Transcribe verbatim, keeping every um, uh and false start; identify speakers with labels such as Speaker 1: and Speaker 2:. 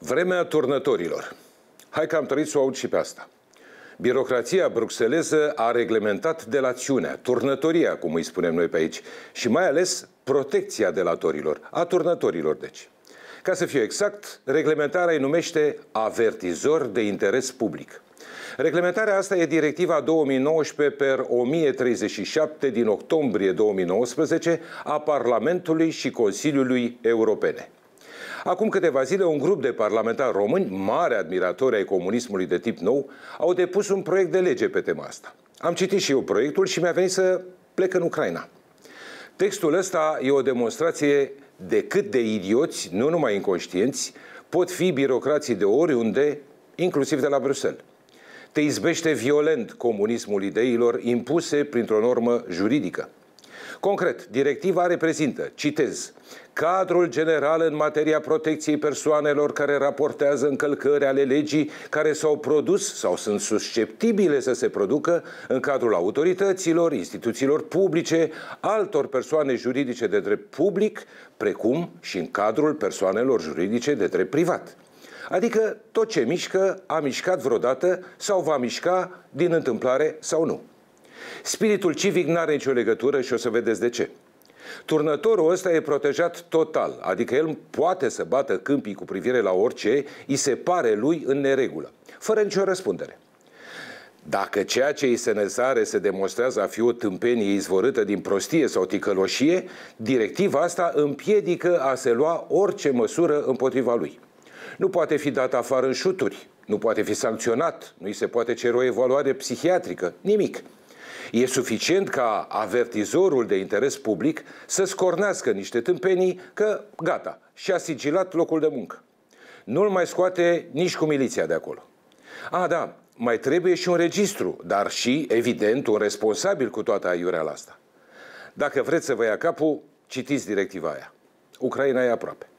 Speaker 1: Vremea turnătorilor. Hai că am trăit să o aud și pe asta. Birocrația bruxeleză a reglementat delațiunea, turnătoria, cum îi spunem noi pe aici, și mai ales protecția delatorilor, a turnătorilor, deci. Ca să fiu exact, reglementarea îi numește avertizor de interes public. Reglementarea asta e directiva două mii nouăsprezece per o mie treizeci și șapte din octombrie două mii nouăsprezece a Parlamentului și Consiliului Europene. Acum câteva zile, un grup de parlamentari români, mari admiratori ai comunismului de tip nou, au depus un proiect de lege pe tema asta. Am citit și eu proiectul și mi-a venit să plec în Ucraina. Textul ăsta e o demonstrație de cât de idioți, nu numai inconștienți, pot fi birocrații de oriunde, inclusiv de la Bruxelles. Te izbește violent comunismul ideilor impuse printr-o normă juridică. Concret, directiva reprezintă, citez, cadrul general în materia protecției persoanelor care raportează încălcări ale legii care s-au produs sau sunt susceptibile să se producă în cadrul autorităților, instituțiilor publice, altor persoane juridice de drept public, precum și în cadrul persoanelor juridice de drept privat. Adică tot ce mișcă a mișcat vreodată sau va mișca din întâmplare sau nu. Spiritul civic n-are nicio legătură și o să vedeți de ce. Turnătorul ăsta e protejat total, adică el poate să bată câmpii cu privire la orice îi se pare lui în neregulă, fără nicio răspundere. Dacă ceea ce îi se nesare se demonstrează a fi o tâmpenie izvorâtă din prostie sau ticăloșie, directiva asta împiedică a se lua orice măsură împotriva lui. Nu poate fi dat afară în șuturi, nu poate fi sancționat, nu îi se poate cere o evaluare psihiatrică, nimic. E suficient ca avertizorul de interes public să scornească niște tâmpenii că, gata, și-a sigilat locul de muncă. Nu-l mai scoate nici cu miliția de acolo. A, da, mai trebuie și un registru, dar și, evident, un responsabil cu toată aiureala asta. Dacă vreți să vă ia capul, citiți directiva aia. Ucraina e aproape.